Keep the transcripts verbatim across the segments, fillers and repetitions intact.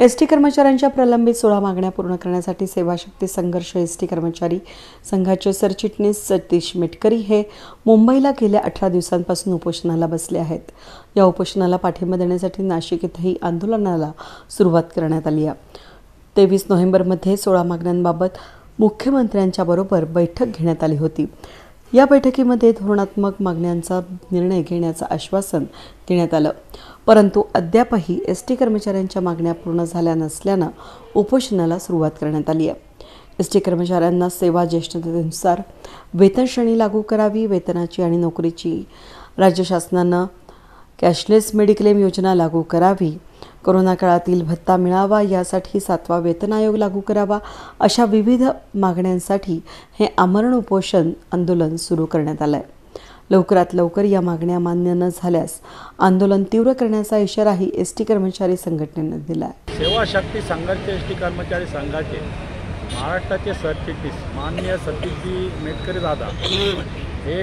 ST कर्मचाऱ्यांच्या प्रलंबित सोळा मागण्या पूर्ण करण्यासाठी सेवाशक्ती संघर्ष एसटी कर्मचारी संघाचे सरचिटणीस सतीश मेटकरी हे मुंबईला गेल्या अठरा दिवसांपासून उपोषणाला बसले आहेत। या उपोषणाला पाठिंबा देण्यासाठी नाशिक येथेही आंदोलनाला सुरुवात करण्यात आली आहे। तेवीस नोव्हेंबरमध्ये सोळा मागण्यांबाबत मुख्यमंत्र्यांच्या बरोबर बैठक घेण्यात आली होती। या बैठकीमध्ये धोरणात्मक मागण्यांचा निर्णय घेण्याचं आश्वासन देण्यात आलं, परंतु अद्यापही एसटी कर्मचाऱ्यांच्या मागण्या पूर्ण झाल्या नसल्यानं उपोषणाला सुरुवात करण्यात आली आहे। एसटी कर्मचाऱ्यांना सेवा ज्येष्ठतेनुसार वेतन श्रेणी लागू करावी, वेतनाची आणि नोकरीची राज्य शासनानं कॅशलेस मेडिक्लेम योजना लागू करावी, कोरोना काळातील भत्ता मिळावा यासाठी सातवा वेतन आयोग लागू करावा, अशा विविध मागण्यांसाठी हे आमरण उपोषण आंदोलन सुरू करण्यात आलं आहे। लवकरात लवकर या मागण्या मान्य न झाल्यास आंदोलन तीव्र करण्याचा इशाराही एसटी कर्मचारी संघटनेने दिला आहे। सेवाशक्ती संघर्ष एसटी कर्मचारी संघाचे महाराष्ट्राचे सरचिटणीस माननीय सतीशजी मेटकरी दादा हे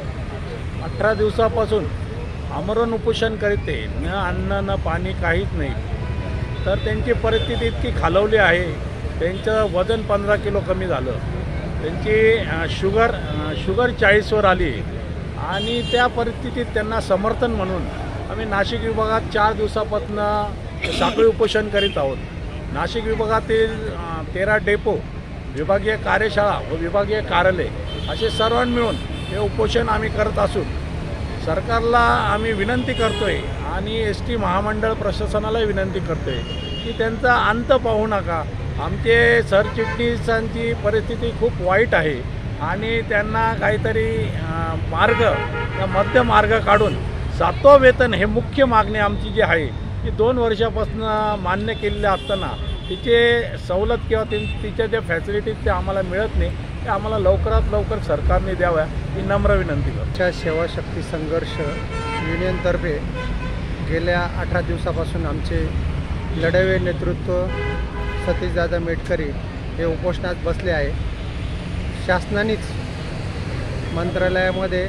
अठरा दिवसापासून आमरण उपोषण करते, न अन्न न पाणी काहीच नाही। तर त्यांची परिस्थिती इतकी खालवली आहे, त्यांचं वजन पंधरा किलो कमी झालं, त्यांची शुगर शुगर चाळीसवर आली आणि त्या परिस्थितीत त्यांना समर्थन म्हणून आम्ही नाशिक विभागात चार दिवसापासून साखळी उपोषण करीत आहोत। नाशिक विभागातील तेरा डेपो, विभागीय कार्यशाळा व विभागीय कार्यालय असे सर्वांनी मिळून हे उपोषण आम्ही करत असून सरकारला आम्ही विनंती करतोय आणि एस टी महामंडळ प्रशासनाला विनंती करतोय की त्यांचा अंत पाहू नका। आमचे सरचिटणीसांची परिस्थिती खूप वाईट आहे आणि त्यांना काहीतरी मार्ग मध्य मार्ग काढून सातवं वेतन हे मुख्य मागणी आमची जी आहे ती दोन वर्षापासून मान्य केलेली असताना तिचे सवलत किंवा तिच्या ज्या फॅसिलिटीज ते आम्हाला मिळत नाही, ते आम्हाला लवकरात लवकर सरकारने द्याव्या ही नम्र विनंती करतो। सेवाशक्ती संघर्ष युनियनतर्फे गेल्या अठरा दिवसापासून आमचे लढावे नेतृत्व सतीशदादा मेटकरी हे उपोषणात बसले आहे। शासनानेच मंत्रालयामध्ये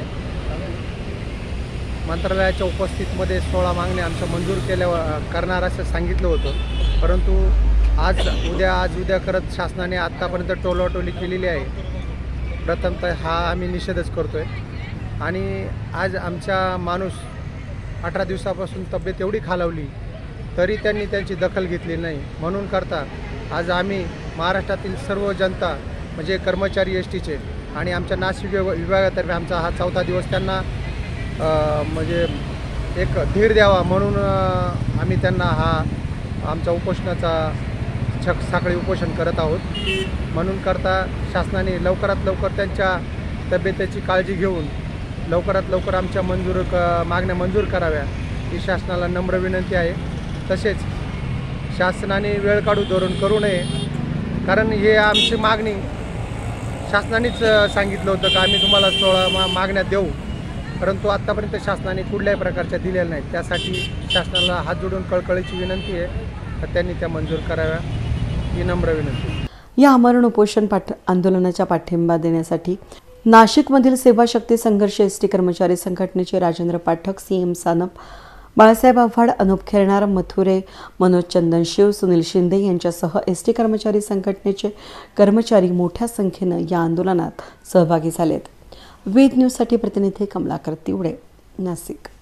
मंत्रालयाच्या उपस्थितीमध्ये सोळा मागण्या आमच्या मंजूर केल्या करणार असं सांगितलं होतं, परंतु आज उद्या आज उद्या करत शासनाने आत्तापर्यंत टोलवाटोली केलेली आहे। प्रथमतः हा आम्ही निषेधच करतोय आणि आज आमचा माणूस अठरा दिवसापासून तब्येत एवढी खालावली तरी त्यांनी त्यांची दखल घेतली नाही। म्हणून करता आज आम्ही महाराष्ट्रातील सर्व जनता म्हणजे कर्मचारी एस टीचे आणि आमच्या नाशिक विभागातर्फे आमचा हा चौथा दिवस त्यांना म्हणजे एक धीर द्यावा म्हणून आम्ही त्यांना हा आमचा उपोषणाचा छक साखळी उपोषण करत आहोत। म्हणून करता शासनाने लवकरात लवकर त्यांच्या तब्येतीची काळजी घेऊन लवकरात लवकर आमच्या मंजूर क मागण्या मंजूर कराव्या ही शासनाला नम्र विनंती आहे। तसेच शासनाने वेळ काढू धोरण करू नये, कारण हे आमची मागणी शासनानेच सांगितलं होतं का आम्ही तुम्हाला सोळा मा मागण्या देऊ, परंतु आत्तापर्यंत शासनाने कुठल्याही प्रकारच्या दिलेल्या नाहीत। त्यासाठी शासनाला हात जोडून कळकळीची विनंती आहे तर त्यांनी त्या मंजूर कराव्या ही नम्र विनंती। या आमरण उपोषण पाठ आंदोलनाचा पाठिंबा देण्यासाठी नाशिकमधील सेवाशक्ती संघर्ष एसटी कर्मचारी संघटनेचे राजेंद्र पाठक, सी एम सानप, बाळासाहेब आव्हाड, अनुप खेरणार, मथुरे, मनोज चंदनशिव, सुनील शिंदे यांच्यासह एसटी कर्मचारी संघटनेचे कर्मचारी मोठ्या संख्येनं या आंदोलनात सहभागी झालेत। वेद न्यूजसाठी प्रतिनिधी कमलाकर तिवडे, नाशिक।